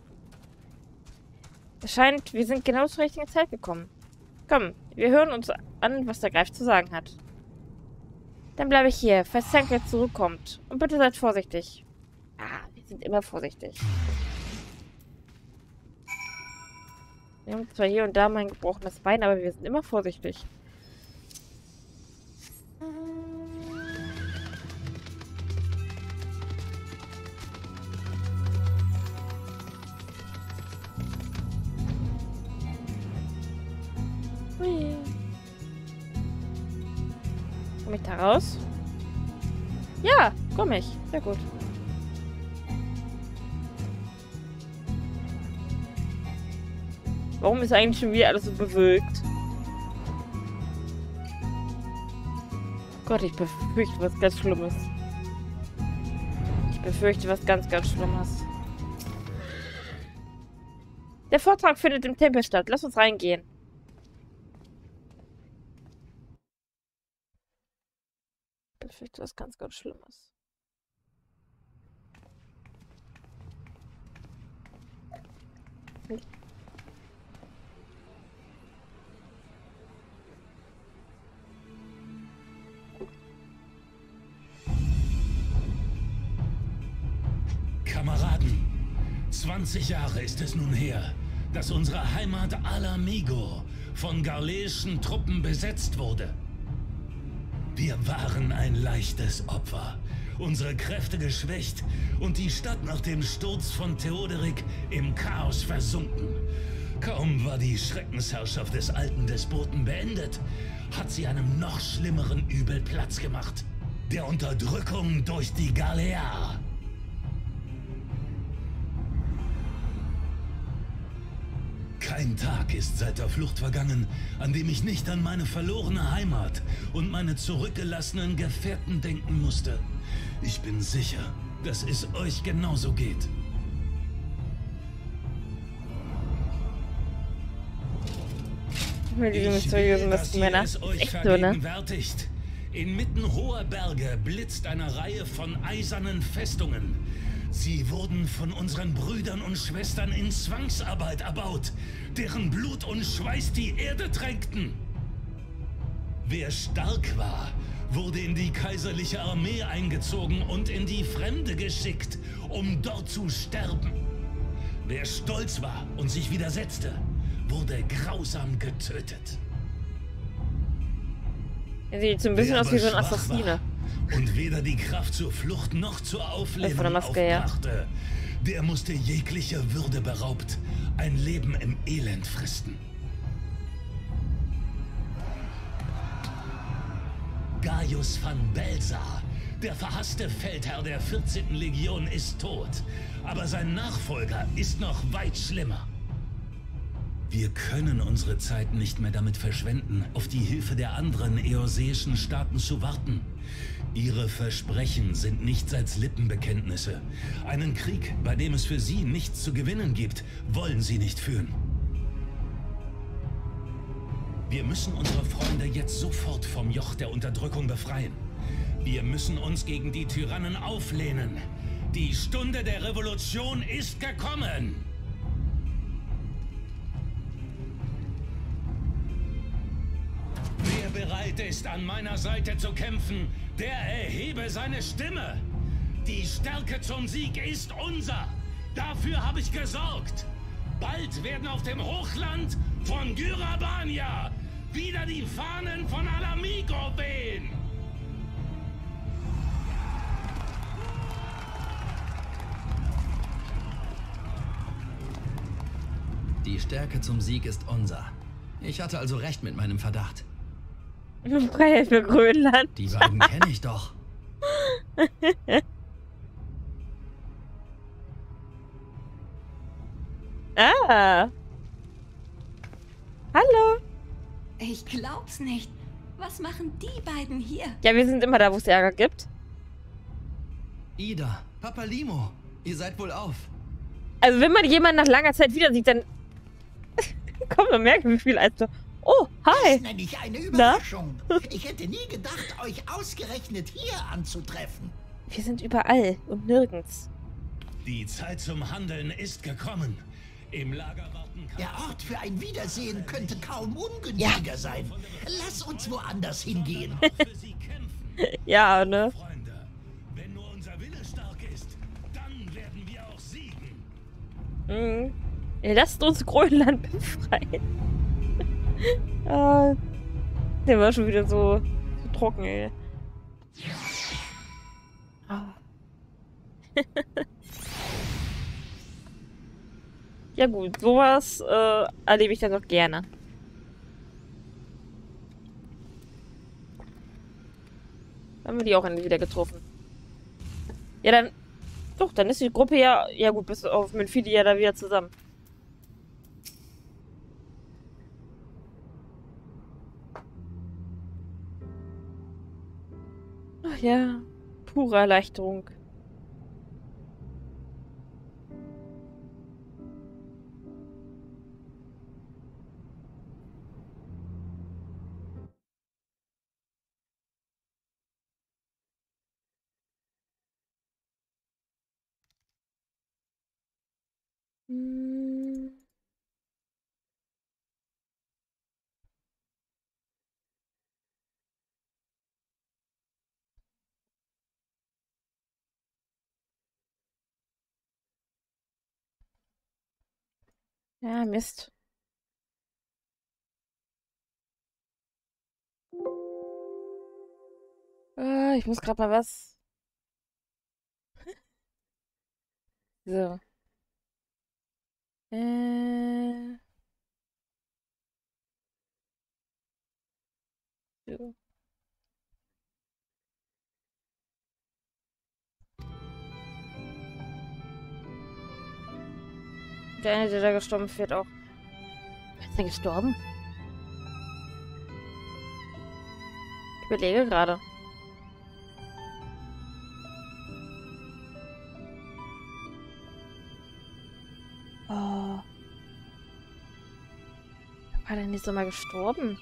Es scheint, wir sind genau zur richtigen Zeit gekommen. Komm, wir hören uns an, was der Greif zu sagen hat. Dann bleibe ich hier, falls Sanka zurückkommt. Und bitte seid vorsichtig. Ah, wir sind immer vorsichtig. Wir haben zwar hier und da mal ein gebrochenes Bein, aber wir sind immer vorsichtig. Hui. Komm ich da raus? Ja, komm ich. Sehr gut. Warum ist eigentlich schon wieder alles so bewölkt? Gott, ich befürchte was ganz Schlimmes. Ich befürchte was ganz, ganz Schlimmes. Der Vortrag findet im Tempel statt. Lass uns reingehen. Ich befürchte was ganz, ganz Schlimmes. Kameraden, 20 Jahre ist es nun her, dass unsere Heimat Ala-Mhigo von garleischen Truppen besetzt wurde. Wir waren ein leichtes Opfer, unsere Kräfte geschwächt und die Stadt nach dem Sturz von Theoderik im Chaos versunken. Kaum war die Schreckensherrschaft des alten Despoten beendet, hat sie einem noch schlimmeren Übel Platz gemacht. Der Unterdrückung durch die Galea. Kein Tag ist seit der Flucht vergangen, an dem ich nicht an meine verlorene Heimat und meine zurückgelassenen Gefährten denken musste. Ich bin sicher, dass es euch genauso geht. Diese mysteriösen Männer. Es euch Echt so, ne? vergegenwärtigt. Inmitten hoher Berge blitzt eine Reihe von eisernen Festungen. Sie wurden von unseren Brüdern und Schwestern in Zwangsarbeit erbaut, deren Blut und Schweiß die Erde tränkten. Wer stark war, wurde in die kaiserliche Armee eingezogen und in die Fremde geschickt, um dort zu sterben. Wer stolz war und sich widersetzte, wurde grausam getötet. Er sieht so ein bisschen aus wie so ein Assassine. Und weder die Kraft zur Flucht noch zur Auflehnung von der Maske her. aufbrachte, der musste jeglicher Würde beraubt, ein Leben im Elend fristen. Gaius van Belsa, der verhasste Feldherr der 14. Legion, ist tot, aber sein Nachfolger ist noch weit schlimmer. Wir können unsere Zeit nicht mehr damit verschwenden, auf die Hilfe der anderen eoseischen Staaten zu warten. Ihre Versprechen sind nichts als Lippenbekenntnisse. Einen Krieg, bei dem es für sie nichts zu gewinnen gibt, wollen sie nicht führen. Wir müssen unsere Freunde jetzt sofort vom Joch der Unterdrückung befreien. Wir müssen uns gegen die Tyrannen auflehnen. Die Stunde der Revolution ist gekommen! Wer bereit ist, an meiner Seite zu kämpfen, der erhebe seine Stimme. Die Stärke zum Sieg ist unser. Dafür habe ich gesorgt. Bald werden auf dem Hochland von Gyrabania wieder die Fahnen von Ala-Mhigo wehen. Die Stärke zum Sieg ist unser. Ich hatte also recht mit meinem Verdacht. Freiheit für Grönland. Die beiden kenne ich doch. Ah. Hallo. Ich glaub's nicht. Was machen die beiden hier? Ja, wir sind immer da, wo es Ärger gibt. Ida, Papa Limo, ihr seid wohl auf. Also wenn man jemanden nach langer Zeit wieder sieht, dann kommt man merken, wie viel als so. Oh, hi. Das nenne ich eine Überraschung. Ich hätte nie gedacht, euch ausgerechnet hier anzutreffen. Wir sind überall und nirgends. Die Zeit zum Handeln ist gekommen. Im Lager warten... Der Ort für ein Wiedersehen könnte kaum ungünstiger sein. Lass uns woanders hingehen. für sie kämpfen. Ja, ne? Freunde, wenn nur unser Wille stark ist, dann werden wir auch siegen. Mhm. Lasst uns Grönland befreien. Ah, der war schon wieder so trocken, ey. Ah. Ja gut, sowas erlebe ich dann doch gerne. Haben wir die auch endlich wieder getroffen. Ja, dann... Doch, dann ist die Gruppe ja... Ja gut, bis auf Menfili ja da wieder zusammen. Ach ja, pure Erleichterung. Hm. Ja, Mist. Ich muss gerade mal was. So. So. Der eine, der da gestorben ist, wird auch. Ist der gestorben? Ich überlege gerade. Oh. War denn nicht so mal gestorben?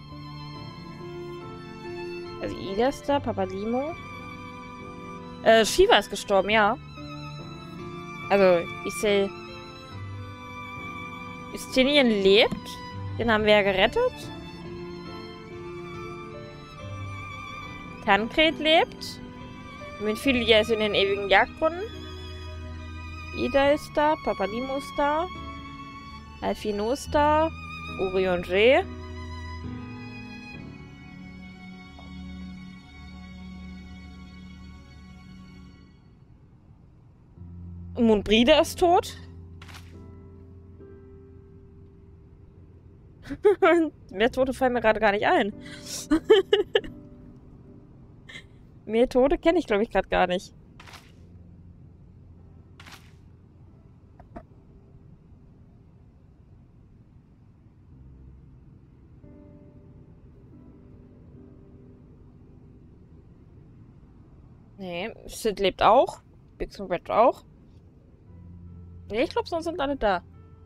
Also Ida ist da, Papalimo. Shiva ist gestorben, ja. Also, ich sehe... Justinian lebt. Den haben wir ja gerettet. Tancred lebt. Menfilia ist in den ewigen Jagdgrunden. Ida ist da. Papalimo ist da. Alfino ist da. Orion J. Mundbride ist tot. Mehr Tote fallen mir gerade gar nicht ein. Mehr Tote kenne ich, glaube ich, gerade gar nicht. Nee, Sid lebt auch. Bix und Red auch. Nee, ich glaube, sonst sind alle da.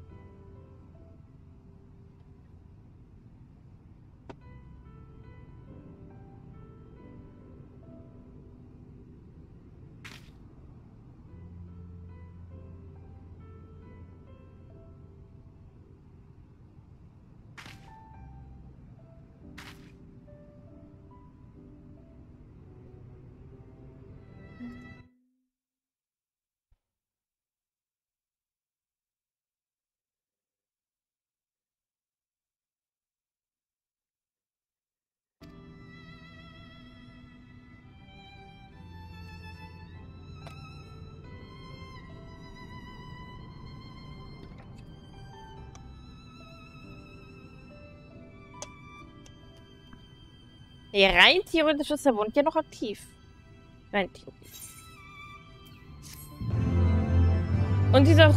Nee, rein theoretisch ist der Bund ja noch aktiv. Rein theoretisch. Und dieser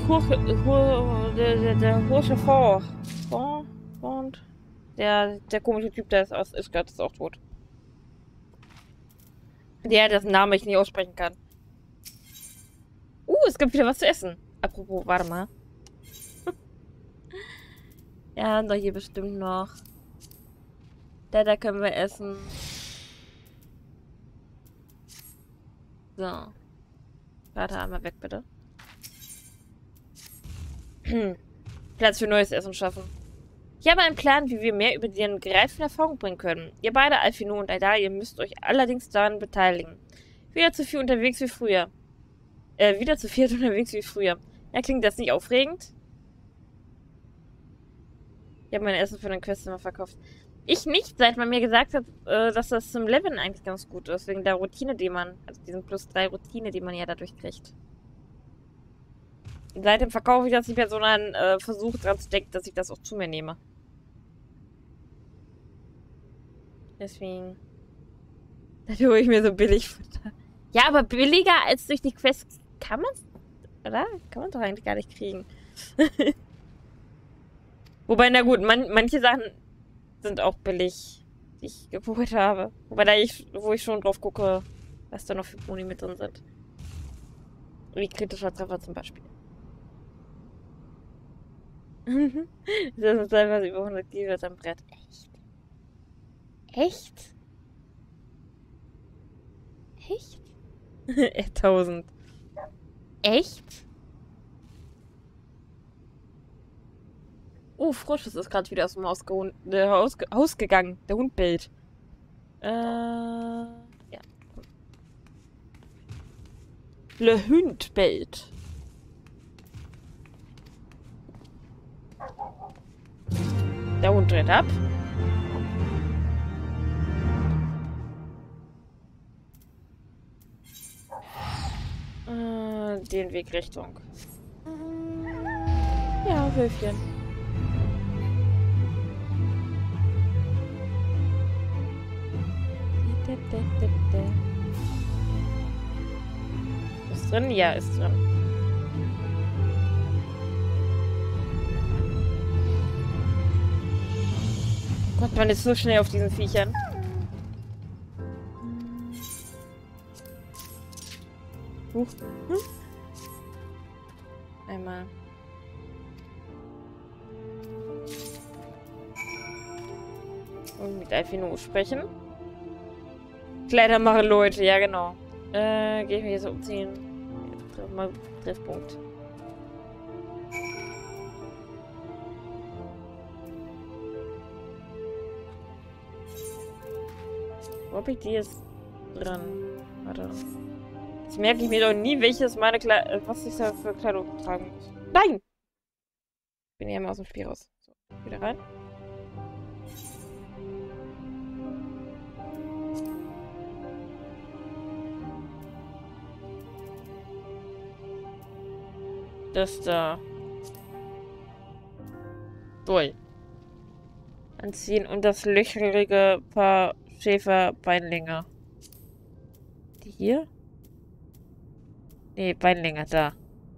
der Hursche Fond, der komische Typ, der ist aus Isgard, ist auch tot. Der, dessen Name ich nicht aussprechen kann. Es gibt wieder was zu essen. Apropos, warte mal. Ja, haben doch hier bestimmt noch. Da können wir essen. So. Warte einmal weg, bitte. Platz für neues Essen schaffen. Ich habe einen Plan, wie wir mehr über den Greif in Erfahrung bringen können. Ihr beide, Alphino und Aida, ihr müsst euch allerdings daran beteiligen. Wieder zu viel unterwegs wie früher. Wieder zu viert unterwegs wie früher. Ja, klingt das nicht aufregend? Ich habe mein Essen für den Quest immer verkauft. Ich nicht, seit man mir gesagt hat, dass das zum Leveln eigentlich ganz gut ist. Wegen der Routine, die man, also diesen +3 Routine, die man ja dadurch kriegt. Seitdem verkaufe ich das nicht mehr, sondern versuche dran zu denken, dass ich das auch zu mir nehme. Deswegen. Dafür hole ich mir so billig Futter. Ja, aber billiger als durch die Quests kann man es, oder? Kann man doch eigentlich gar nicht kriegen. Wobei, na gut, manche Sachen sind auch billig, die ich gebucht habe. Wobei wo ich schon drauf gucke, was da noch für Boni mit drin sind. Wie kritischer Treffer zum Beispiel. Das ist teilweise über 100 Kilo am Brett. Echt? Echt? Echt? 1000. Echt? Oh, Froschus ist gerade wieder aus dem Haus gegangen. Der Hund bellt. Ja. Le Hund bellt. Der Hund dreht ab. Den Weg Richtung. Ja, Wölfchen. Ist drin? Ja, ist drin. Gott, man ist so schnell auf diesen Viechern. Einmal. Und mit Alphino sprechen. Kleider machen Leute, ja genau. Gehe ich mir jetzt umziehen. Mal Treffpunkt. Wo hab ich die jetzt dran? Warte. Jetzt merke ich mir doch nie, welches meine was ich da für Kleidung tragen muss. Nein! Ich bin ja immer aus dem Spiel raus. So, wieder rein. Das da. Toll. Anziehen und das löcherige Paar Schäferbeinlinge. Die hier? Nee, Beinlinge, da.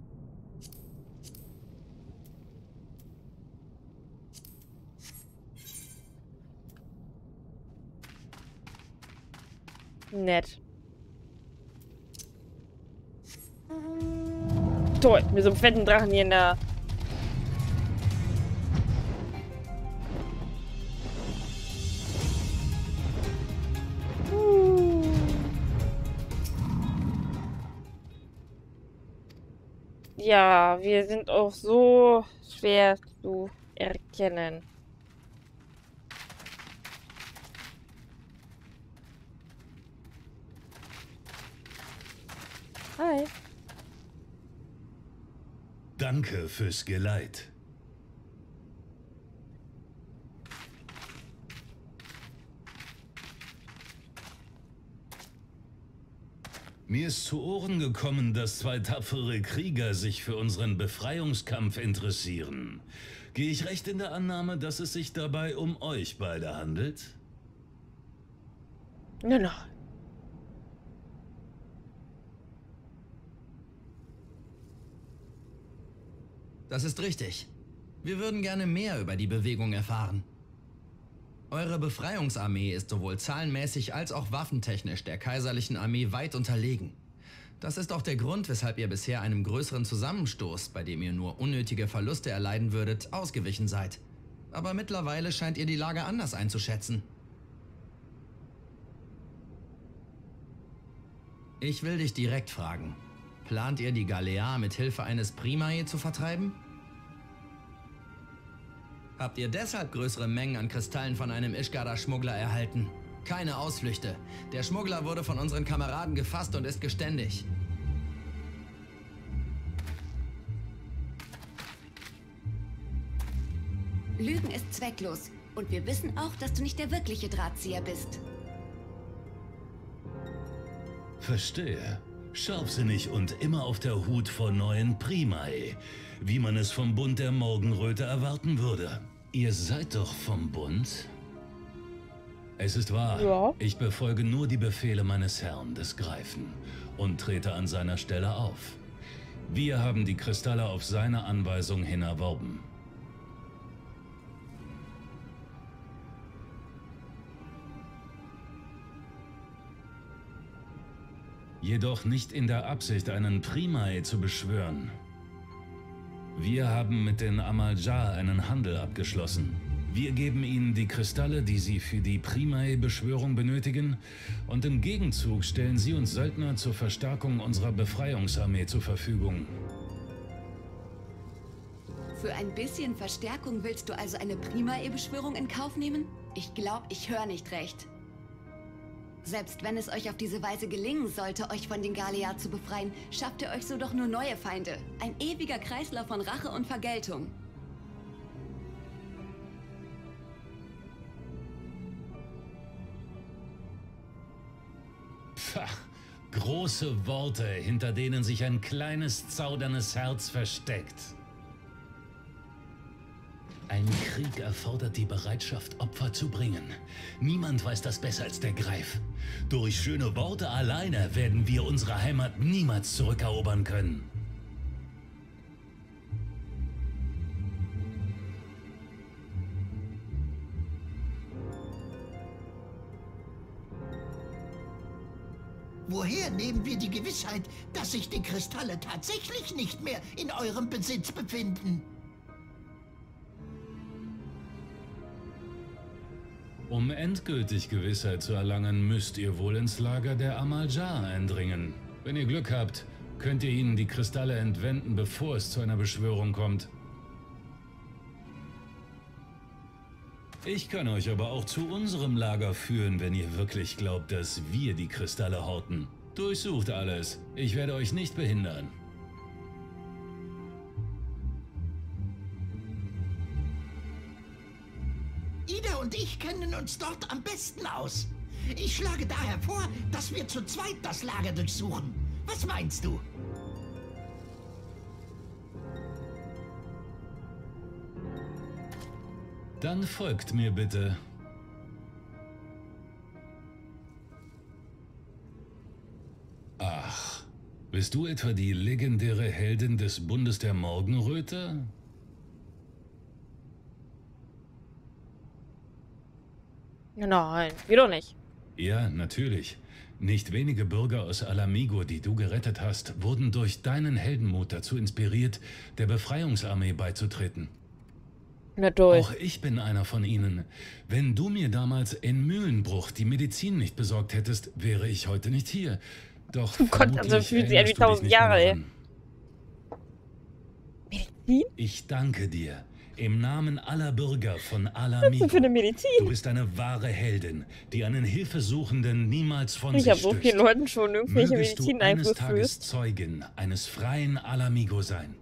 Nett. Toll, mit so einem fetten Drachen hier in der... Ja, wir sind auch so schwer zu erkennen. Hi. Danke fürs Geleit. Mir ist zu Ohren gekommen, dass 2 tapfere Krieger sich für unseren Befreiungskampf interessieren. Gehe ich recht in der Annahme, dass es sich dabei um euch beide handelt? Genau. Das ist richtig. Wir würden gerne mehr über die Bewegung erfahren. Eure Befreiungsarmee ist sowohl zahlenmäßig als auch waffentechnisch der kaiserlichen Armee weit unterlegen. Das ist auch der Grund, weshalb ihr bisher einem größeren Zusammenstoß, bei dem ihr nur unnötige Verluste erleiden würdet, ausgewichen seid. Aber mittlerweile scheint ihr die Lage anders einzuschätzen. Ich will dich direkt fragen. Plant ihr die Galea mit Hilfe eines Primae zu vertreiben? Habt ihr deshalb größere Mengen an Kristallen von einem Ishgara-Schmuggler erhalten? Keine Ausflüchte. Der Schmuggler wurde von unseren Kameraden gefasst und ist geständig. Lügen ist zwecklos. Und wir wissen auch, dass du nicht der wirkliche Drahtzieher bist. Verstehe. Scharfsinnig und immer auf der Hut vor neuen Primae, wie man es vom Bund der Morgenröte erwarten würde. Ihr seid doch vom Bund? Es ist wahr, Ja. Ich befolge nur die Befehle meines Herrn, des Greifen, und trete an seiner Stelle auf. Wir haben die Kristalle auf seine Anweisung hin erworben. Jedoch nicht in der Absicht, einen Primae zu beschwören. Wir haben mit den Amal-Jah einen Handel abgeschlossen. Wir geben ihnen die Kristalle, die sie für die Primae-Beschwörung benötigen, und im Gegenzug stellen sie uns Söldner zur Verstärkung unserer Befreiungsarmee zur Verfügung. Für ein bisschen Verstärkung willst du also eine Primae-Beschwörung in Kauf nehmen? Ich glaube, ich höre nicht recht. Selbst wenn es euch auf diese Weise gelingen sollte, euch von den Galea zu befreien, schafft ihr euch so doch nur neue Feinde. Ein ewiger Kreislauf von Rache und Vergeltung. Pah, große Worte, hinter denen sich ein kleines, zauderndes Herz versteckt. Ein Krieg erfordert die Bereitschaft, Opfer zu bringen. Niemand weiß das besser als der Greif. Durch schöne Worte alleine werden wir unsere Heimat niemals zurückerobern können. Woher nehmen wir die Gewissheit, dass sich die Kristalle tatsächlich nicht mehr in eurem Besitz befinden? Um endgültig Gewissheit zu erlangen, müsst ihr wohl ins Lager der Amal-Jah eindringen. Wenn ihr Glück habt, könnt ihr ihnen die Kristalle entwenden, bevor es zu einer Beschwörung kommt. Ich kann euch aber auch zu unserem Lager führen, wenn ihr wirklich glaubt, dass wir die Kristalle horten. Durchsucht alles. Ich werde euch nicht behindern. Ida und ich kennen uns dort am besten aus. Ich schlage daher vor, dass wir zu zweit das Lager durchsuchen. Was meinst du? Dann folgt mir bitte. Ach, bist du etwa die legendäre Heldin des Bundes der Morgenröte? Nein, wir doch nicht. Ja, natürlich. Nicht wenige Bürger aus Ala-Mhigo, die du gerettet hast, wurden durch deinen Heldenmut dazu inspiriert, der Befreiungsarmee beizutreten. Na toll. Auch ich bin einer von ihnen. Wenn du mir damals in Mühlenbruch die Medizin nicht besorgt hättest, wäre ich heute nicht hier. Doch Oh Gott, also fühlt sich an wie 1000 Jahre, ey. Medizin? Ich danke dir. Im Namen aller Bürger von Was Ala-Mhigo. ist denn für eine Medizin? Du bist eine wahre Heldin, die einen Hilfesuchenden niemals von Ich sich habe so vielen stößt. Leuten schon irgendwelche Mögest du Medizin eines einfluss Tages Zeugin eines freien Ala-Mhigo sein.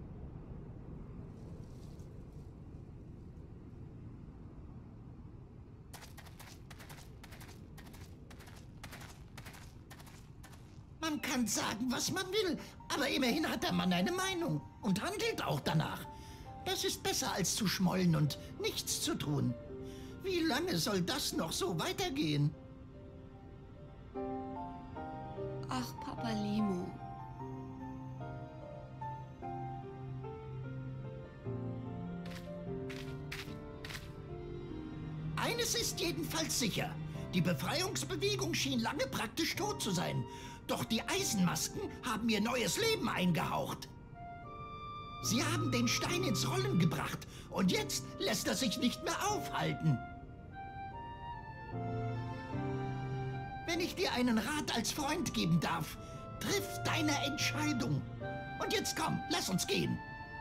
Man kann sagen, was man will, aber immerhin hat der Mann eine Meinung und handelt auch danach. Das ist besser als zu schmollen und nichts zu tun. Wie lange soll das noch so weitergehen? Ach, Papa Limo. Eines ist jedenfalls sicher. Die Befreiungsbewegung schien lange praktisch tot zu sein. Doch die Eisenmasken haben ihr neues Leben eingehaucht. Sie haben den Stein ins Rollen gebracht und jetzt lässt er sich nicht mehr aufhalten. Wenn ich dir einen Rat als Freund geben darf, triff deine Entscheidung. Und jetzt komm, lass uns gehen.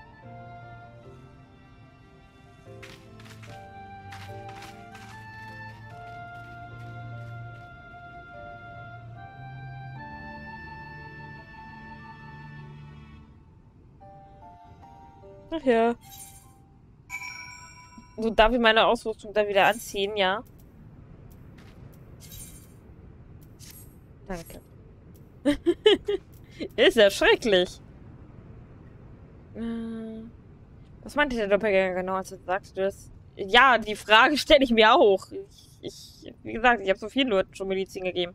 Ach ja. So, darf ich meine Ausrüstung dann wieder anziehen, ja? Danke. Ist ja schrecklich. Was meinte der Doppelgänger genau, als du sagst? Ja, die Frage stelle ich mir auch. Wie gesagt, ich habe so vielen Leuten schon Medizin gegeben.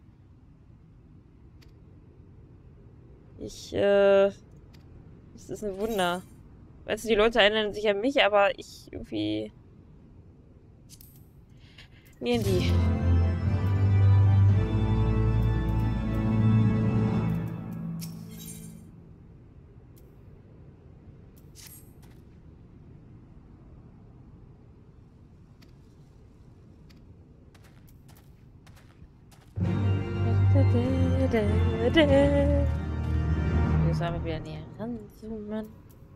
Es ist ein Wunder. Weißt du, die Leute erinnern sich an mich, aber ich irgendwie... Nie an die. Jetzt haben wir wieder näher ranzoomen.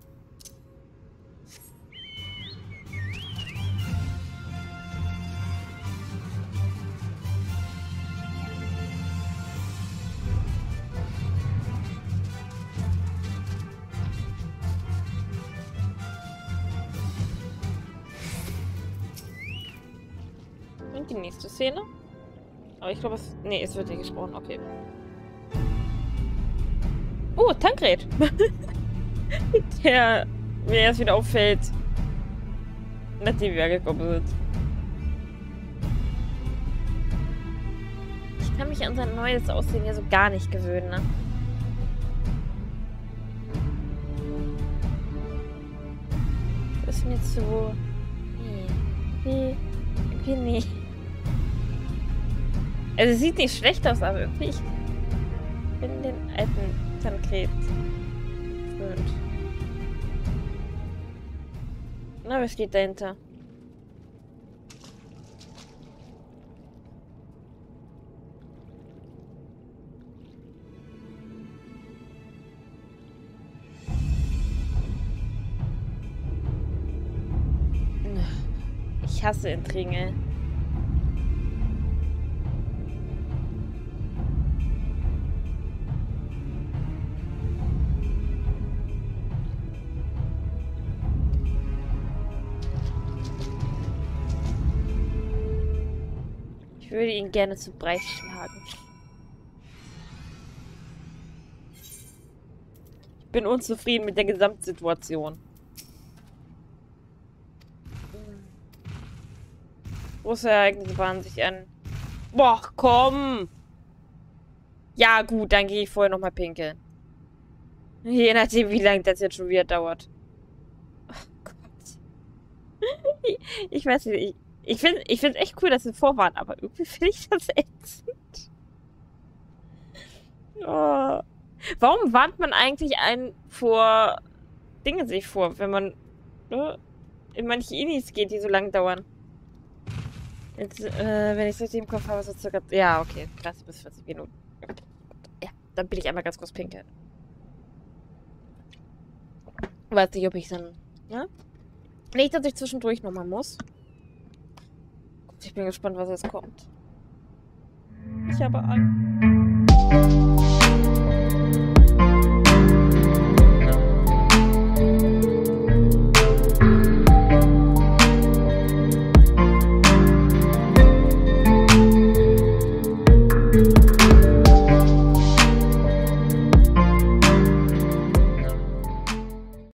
Und die nächste Szene. Aber ich glaube, es wird nicht gesprochen. Okay. Oh, Tankred. Der mir erst wieder auffällt, nachdem wir gekommen sind. Ich kann mich an sein neues Aussehen ja so gar nicht gewöhnen, ne? Das ist mir zu... Irgendwie nicht. Also es sieht nicht schlecht aus, aber irgendwie ich bin den alten Tankred gewöhnt. Na, was geht dahinter? Ich hasse Intrigen, ey. Ich würde ihn gerne zu Brei schlagen. Ich bin unzufrieden mit der Gesamtsituation. Große Ereignisse bahnen sich an. Boah, komm! Ja, gut, dann gehe ich vorher nochmal pinkeln. Je nachdem, wie lange das jetzt schon wieder dauert. Oh Gott. Ich weiß nicht, ich finde es echt cool, dass sie vorwarnen, aber irgendwie finde ich das ätzend. Oh. Warum warnt man eigentlich einen vor Dinge sich vor, wenn man in manche Inis geht, die so lang dauern? Jetzt, wenn ich es richtig im Kopf habe, so circa... Ja, okay, 30 bis 40 Minuten. Ja, dann bin ich einmal ganz kurz pinkeln. Weiß nicht, ob ich dann... Ja? Nicht, dass ich zwischendurch nochmal muss. Ich bin gespannt, was jetzt kommt. Ich habe Angst.